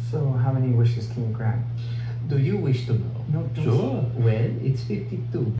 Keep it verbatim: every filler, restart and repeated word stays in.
So, how many wishes can you grant? Do you wish to know? No, don't- Sure. Well, it's fifty-two.